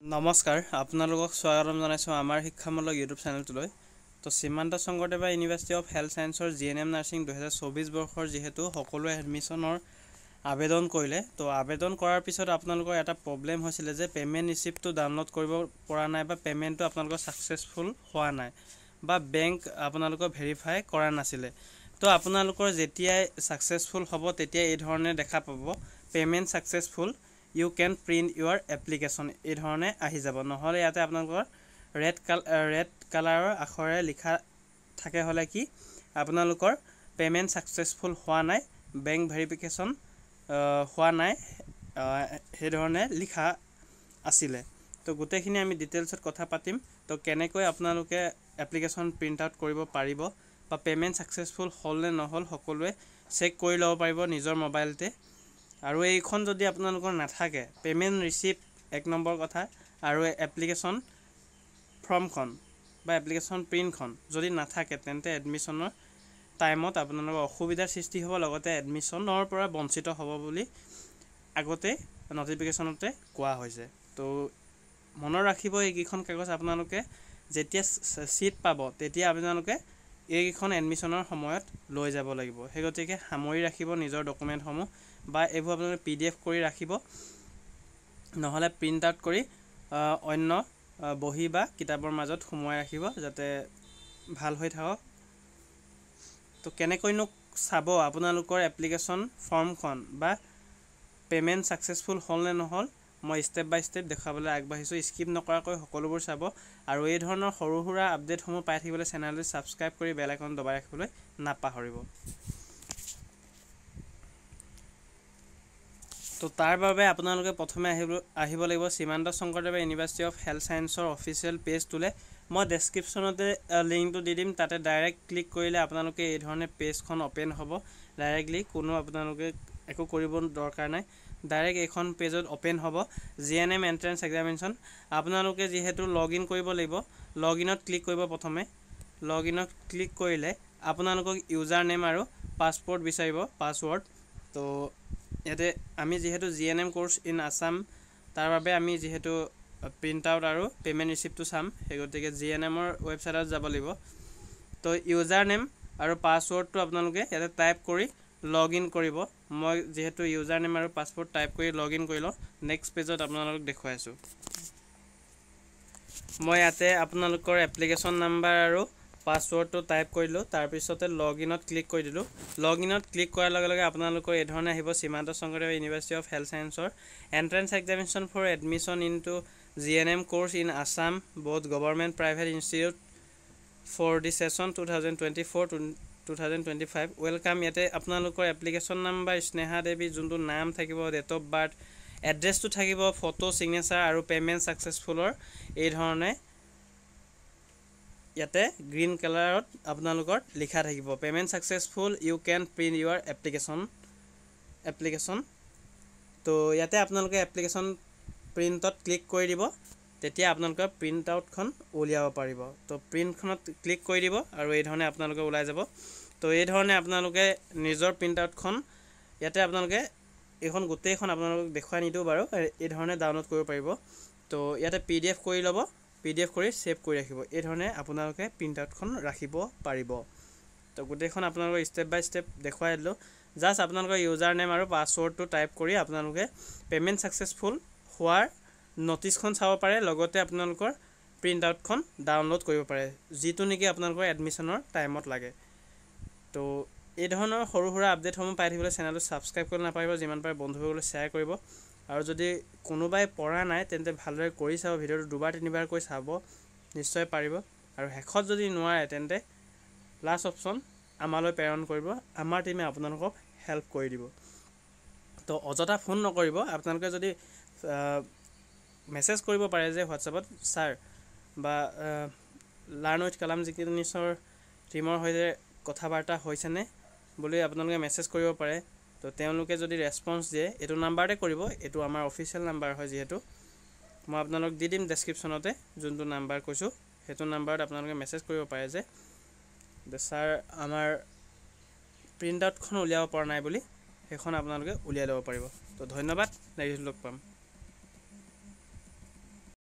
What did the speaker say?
নমস্কাৰ আপোনালোকক স্বাগতম জনাইছোঁ আমাৰ শিক্ষামূলক ইউটিউব চেনেলটোলৈ। তো Srimanta Sankardev university of health ছায়েন্সৰ GNM নাৰ্ছিং 2024 বৰ্ষৰ যিহেতু সকলোৱে এডমিশ্যনৰ আবেদন কৰিলে, তো আবেদন কৰাৰ পিছত আপোনালোকৰ এটা প্ৰব্লেম হৈছিলে যে পে'মেণ্ট ৰিচিপ্টটো ডাউনলোড কৰিব পৰা নাই বা পে'মেণ্টটো আপোনালোকৰ ছাকচেছফুল হোৱা নাই বা বেংক আপোনালোকৰ ভেৰিফাই কৰা নাছিলে। তো আপোনালোকৰ যেতিয়াই ছাকচেছফুল হ'ব তেতিয়া এই ধৰণে দেখা পাব payment successful, you can print your application, এই ধৰণে আহি যাব। নহ'লে ইয়াতে আপোনালোকৰ ৰেড কালাৰৰ আখৰে লিখা থাকে হ'লে কি আপোনালোকৰ পে'মেণ্ট ছাকচেছফুল হোৱা নাই, বেংক ভেৰিফিকেশ্যন হোৱা নাই, সেই ধৰণে লিখা আছিলে। তো গোটেইখিনি আমি ডিটেইলছত কথা পাতিম। তো কেনেকৈ আপোনালোকে এপ্লিকেশ্যন প্ৰিণ্ট আউট কৰিব পাৰিব বা পে'মেণ্ট ছাকচেছফুল হ'ল নে নহ'ল সকলোৱে চেক কৰি ল'ব পাৰিব নিজৰ মোবাইলতে। আৰু এইখন যদি আপোনালোকৰ নাথাকে, পে'মেণ্ট ৰিচিপ্ট এক নম্বৰ কথা, আৰু এপ্লিকেশ্যন ফৰ্মখন বা এপ্লিকেশ্যন প্ৰিণ্টখন যদি নাথাকে তেন্তে এডমিশ্যনৰ টাইমত আপোনালোকৰ অসুবিধাৰ সৃষ্টি হ'ব, লগতে এডমিশ্যনৰ পৰা বঞ্চিত হ'ব বুলি আগতে নটিফিকেশ্যনতে কোৱা হৈছে। তো মনত ৰাখিব, এইকেইখন কাগজ আপোনালোকে যেতিয়া ছিট পাব তেতিয়া আপোনালোকে এইকেইখন এডমিশ্যনৰ সময়ত লৈ যাব লাগিব। সেই গতিকে সামৰি ৰাখিব নিজৰ ডকুমেণ্টসমূহ বা এইবোৰ আপোনালোকে PDF কৰি ৰাখিব, নহ'লে প্ৰিণ্ট আউট কৰি অন্য বহী বা কিতাপৰ মাজত সোমোৱাই ৰাখিব যাতে ভাল হৈ থাকক। তো কেনেকৈনো চাব আপোনালোকৰ এপ্লিকেশ্যন ফৰ্মখন বা পে'মেণ্ট ছাকচেছফুল হ'ল নে নহ'ল, মই ষ্টেপ বাই ষ্টেপ দেখুৱাবলৈ আগবাঢ়িছোঁ। স্কিপ নকৰাকৈ সকলোবোৰ চাব আৰু এই ধৰণৰ সৰু সুৰা আপডেটসমূহ পাই থাকিবলৈ চেনেলটো ছাবস্ক্ৰাইব কৰি বেল আইকন দবাই ৰাখিবলৈ নাপাহৰিব। তো তাৰ বাবে আপোনালোকে প্ৰথমে আহিব লাগিব Srimanta Sankardev university of health ছায়েন্সৰ অফিচিয়েল পেজটোলৈ। মই ডেছক্ৰিপশ্যনতে লিংকটো দি দিম, তাতে ডাইৰেক্ট ক্লিক কৰিলে আপোনালোকে এই ধৰণে পেজখন অ'পেন হ'ব। ডাইৰেক্টলি কোনো আপোনালোকে একো কৰিব দৰকাৰ নাই, ডাইৰেক্ট এইখন পেজত অ'পেন হ'ব। GNM এণ্ট্ৰেন্স এক্সামিনেশ্যন আপোনালোকে যিহেতু লগ ইন কৰিব লাগিব, লগ ইনত ক্লিক কৰিব। প্ৰথমে লগ ইনত ক্লিক কৰিলে আপোনালোকক ইউজাৰ নেম আৰু পাছৱৰ্ড বিচাৰিব, পাছৱৰ্ড। তো ইয়াতে আমি যিহেতু GNM কোৰ্চ ইন আছাম, তাৰ বাবে আমি যিহেতু প্ৰিণ্ট আউট আৰু পে'মেণ্ট ৰিচিপ্টটো চাম, সেই গতিকে GNMৰ ৱেবছাইটত যাব লাগিব। তো ইউজাৰ নেম আৰু পাছৱৰ্ডটো আপোনালোকে ইয়াতে টাইপ কৰি লগ ইন কৰিব। মই যিহেতু ইউজাৰ নেম আৰু পাছৱৰ্ড টাইপ কৰি লগ ইন কৰি লওঁ, নেক্সট পেজত আপোনালোকক দেখুৱাইছোঁ। মই ইয়াতে আপোনালোকৰ এপ্লিকেশ্যন নাম্বাৰ আৰু পাছৱৰ্ডটো টাইপ কৰিলোঁ, তাৰপিছতে লগ ইনত ক্লিক কৰি দিলোঁ। লগ ইনত ক্লিক কৰাৰ লগে লগে আপোনালোকৰ এই ধৰণে আহিব Srimanta Sankardev university of health ছায়েন্সৰ entrance examination for admission into GNM course in Assam both government private institute for the session 2024-2025 welcome. ইয়াতে আপোনালোকৰ এপ্লিকেশ্যন নাম্বাৰ, স্নেহা দেৱী যোনটো নাম থাকিব, ডেট অফ বাৰ্থ, এড্ৰেছটো থাকিব, ফটো, ছিগনেচাৰ আৰু পে'মেণ্ট ছাকচেছফুলৰ এই ধৰণে ইয়াতে গ্ৰীণ কালাৰত আপোনালোকৰ লিখা থাকিব payment successful, you can print your application. তো ইয়াতে আপোনালোকে এপ্লিকেশ্যন প্ৰিণ্টত ক্লিক কৰি দিব, তেতিয়া আপোনালোকে প্ৰিণ্ট আউটখন উলিয়াব পাৰিব। তো প্ৰিণ্টখনত ক্লিক কৰি দিব আৰু এই ধৰণে আপোনালোকে ওলাই যাব। তো এই ধৰণে আপোনালোকে নিজৰ প্ৰিণ্ট আউটখন ইয়াতে আপোনালোকে এইখন গোটেইখন আপোনালোকক দেখুৱাই নিদিওঁ বাৰু, এই ধৰণে ডাউনলোড কৰিব পাৰিব। তো ইয়াতে PDF কৰি ল'ব, PDF কৰি ছেভ কৰি ৰাখিব। এই ধৰণে আপোনালোকে প্ৰিণ্ট আউটখন ৰাখিব পাৰিব। তো গোটেইখন আপোনালোকৰ ষ্টেপ বাই ষ্টেপ দেখুৱাই দিলোঁ। জাষ্ট আপোনালোকৰ ইউজাৰ নেম আৰু পাছৱৰ্ডটো টাইপ কৰি আপোনালোকে পে'মেণ্ট ছাকচেছফুল হোৱাৰ ন'টিছখন চাব পাৰে, লগতে আপোনালোকৰ প্ৰিণ্ট আউটখন ডাউনলোড কৰিব পাৰে, যিটো নেকি আপোনালোকৰ এডমিশ্যনৰ টাইমত লাগে। তো এই ধৰণৰ সৰু সুৰা আপডেটসমূহ পাই থাকিবলৈ চেনেলটো ছাবস্ক্ৰাইব কৰিব নাপাহৰিব, যিমান পাৰে বন্ধুসকললৈ শ্বেয়াৰ কৰিব। আৰু যদি কোনোবাই পৰা নাই তেন্তে ভালদৰে কৰি চাব, ভিডিঅ'টো দুবাৰ তিনিবাৰকৈ চাব, নিশ্চয় পাৰিব। আৰু শেষত যদি নোৱাৰে তেন্তে লাষ্ট অপশ্যন আমালৈ প্ৰেৰণ কৰিব, আমাৰ টীমে আপোনালোকক হেল্প কৰি দিব। তো অযথা ফোন নকৰিব, আপোনালোকে যদি মেছেজ কৰিব পাৰে যে হোৱাটছএপত ছাৰ বা লাৰ্ণ উইথ কালাম জিকিনিছৰ টীমৰ সৈতে কথা বাৰ্তা হৈছেনে বুলি আপোনালোকে মেছেজ কৰিব পাৰে। তো তেওঁলোকে যদি ৰেছপন্স দিয়ে এইটো নাম্বাৰতে কৰিব, এইটো আমাৰ অফিচিয়েল নাম্বাৰ হয় যিহেতু। মই আপোনালোক দি দিম ডেছক্ৰিপশ্যনতে যোনটো নাম্বাৰ কৈছোঁ, সেইটো নাম্বাৰত আপোনালোকে মেছেজ কৰিব পাৰে যে ছাৰ আমাৰ প্ৰিণ্ট আউটখন উলিয়াব পৰা নাই বুলি, সেইখন আপোনালোকে উলিয়াই ল'ব পাৰিব। তো ধন্যবাদ, নেক্সট লগ পাম।